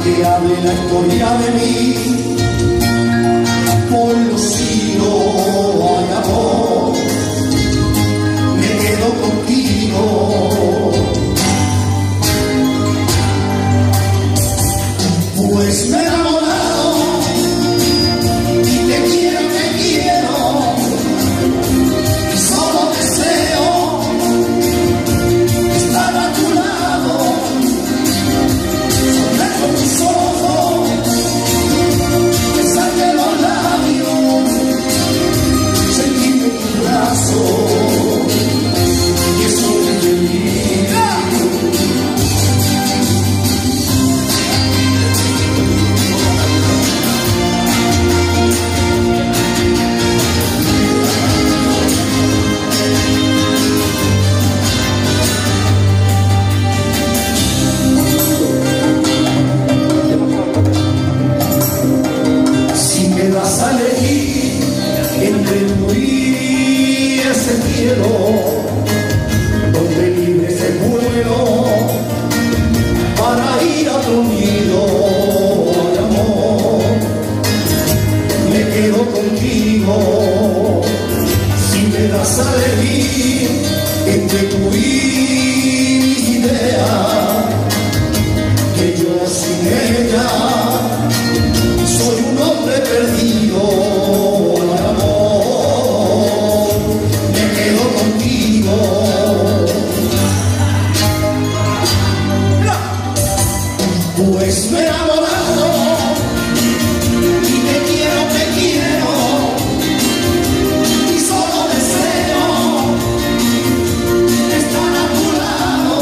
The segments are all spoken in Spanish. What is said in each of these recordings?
que hable la historia de mí por los siglos, ay amor, me quedo contigo. Pues me he enamorado y te quiero, y solo deseo estar a tu lado, soñar con tus ojos, besarte los labios, sentirme en tu brazo, y eso te feliz. Vas a elegir entre tú y ese cielo donde libre se vuelo para ir a otro nido de amor. Me quedo contigo si me das a elegir entre tú y mis ideas, que yo sin ella soy un hombre perdido, amor, me quedo contigo. Pues me he enamorado y te quiero, y solo deseo estar a tu lado,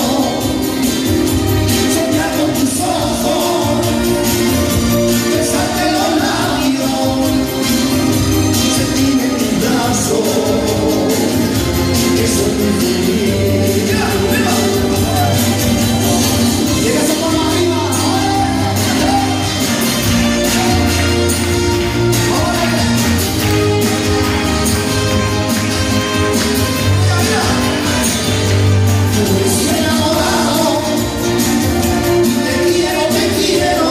soñar con tus ojos, besarte los labios, sentirme en tu brazo, que soy muy feliz. Llegas a por arriba, pues me he enamorado y te quiero,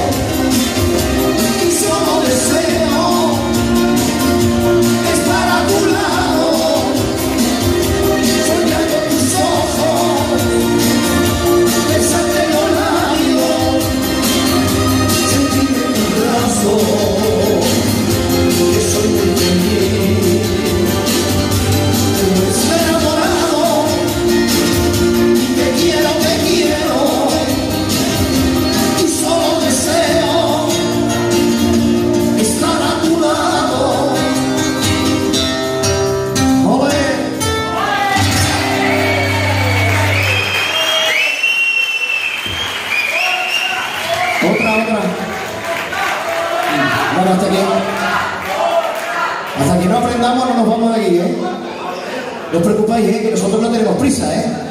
y solo deseo estar a tu lado, soñar con tus ojos, besarte los labios, sentirme en tu brazo, que soy muy feliz. Pues me he enamorado y te quiero, y solo deseo estar a tu lado. ¡Ole! Otra. Bueno, hasta que no aprendamos no nos vamos de aquí, ¿eh? No os preocupéis, que nosotros no tenemos prisa, ¿eh?